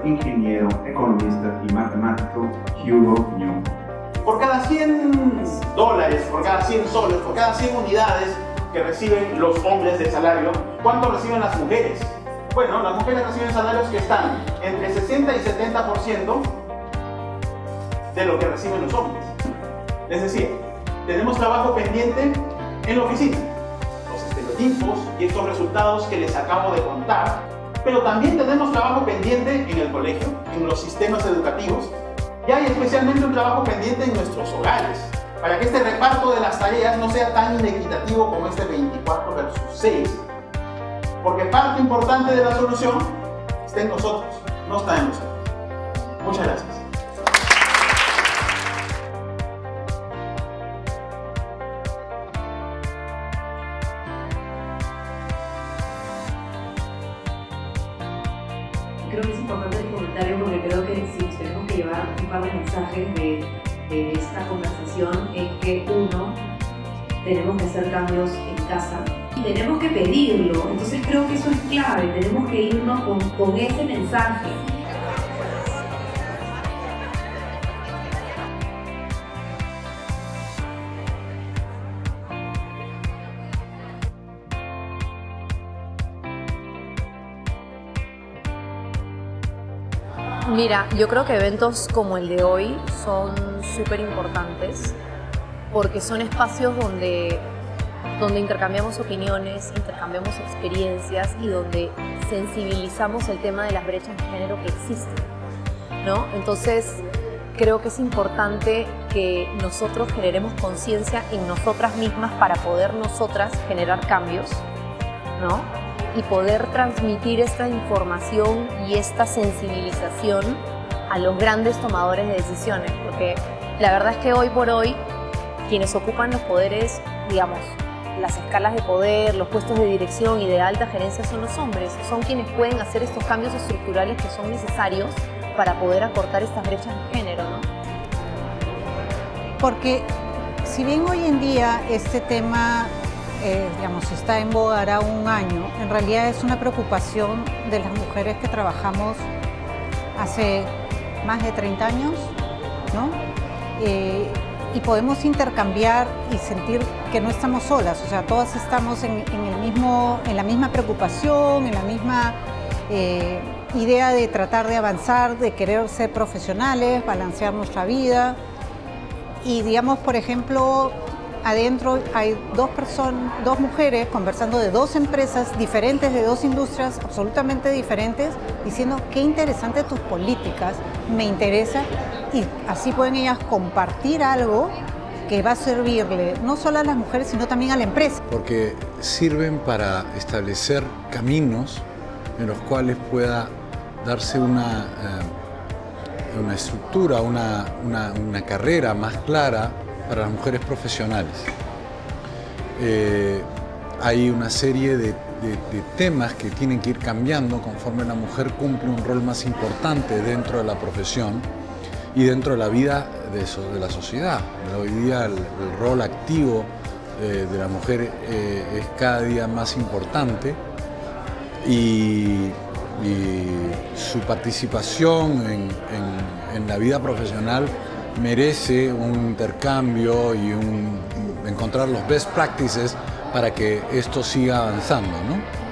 ingeniero, economista y matemático Hugo Ñu. Por cada 100 dólares, por cada 100 soles, por cada 100 unidades que reciben los hombres de salario, ¿cuánto reciben las mujeres? Bueno, las mujeres reciben salarios que están entre 60 y 70% de lo que reciben los hombres. Es decir, tenemos trabajo pendiente en la oficina, los estereotipos y estos resultados que les acabo de contar, pero también tenemos trabajo pendiente en el colegio, en los sistemas educativos, y hay especialmente un trabajo pendiente en nuestros hogares, para que este reparto de las tareas no sea tan inequitativo como este 24 versus 6, porque parte importante de la solución está en nosotros, no está en nosotros. Muchas gracias. Creo que es importante el comentario porque creo que si nos tenemos que llevar un par de mensajes de esta conversación es que uno, tenemos que hacer cambios en casa y tenemos que pedirlo. Entonces creo que eso es clave, tenemos que irnos con ese mensaje. Mira, yo creo que eventos como el de hoy son súper importantes porque son espacios donde intercambiamos opiniones, intercambiamos experiencias y donde sensibilizamos el tema de las brechas de género que existen, ¿no? Entonces, creo que es importante que nosotros generemos conciencia en nosotras mismas para poder nosotras generar cambios, ¿no? Y poder transmitir esta información y esta sensibilización a los grandes tomadores de decisiones, porque la verdad es que hoy por hoy quienes ocupan los poderes, digamos, las escalas de poder, los puestos de dirección y de alta gerencia son los hombres, son quienes pueden hacer estos cambios estructurales que son necesarios para poder acortar estas brechas de género, ¿no? Porque si bien hoy en día este tema digamos, está en boga hará un año, en realidad es una preocupación de las mujeres que trabajamos hace más de 30 años, ¿no? Y podemos intercambiar y sentir que no estamos solas, o sea, todas estamos en la misma preocupación, en la misma idea de tratar de avanzar, de querer ser profesionales, balancear nuestra vida. Y digamos, por ejemplo, adentro hay dos mujeres conversando de dos empresas diferentes, de dos industrias absolutamente diferentes, diciendo qué interesante tus políticas, me interesa, y así pueden ellas compartir algo que va a servirle no solo a las mujeres, sino también a la empresa. Porque sirven para establecer caminos en los cuales pueda darse una estructura, una carrera más clara para las mujeres profesionales. Hay una serie de temas que tienen que ir cambiando conforme la mujer cumple un rol más importante dentro de la profesión y dentro de la vida de la sociedad. Hoy día el rol activo de la mujer es cada día más importante y su participación en la vida profesional merece un intercambio y encontrar los best practices para que esto siga avanzando, ¿no?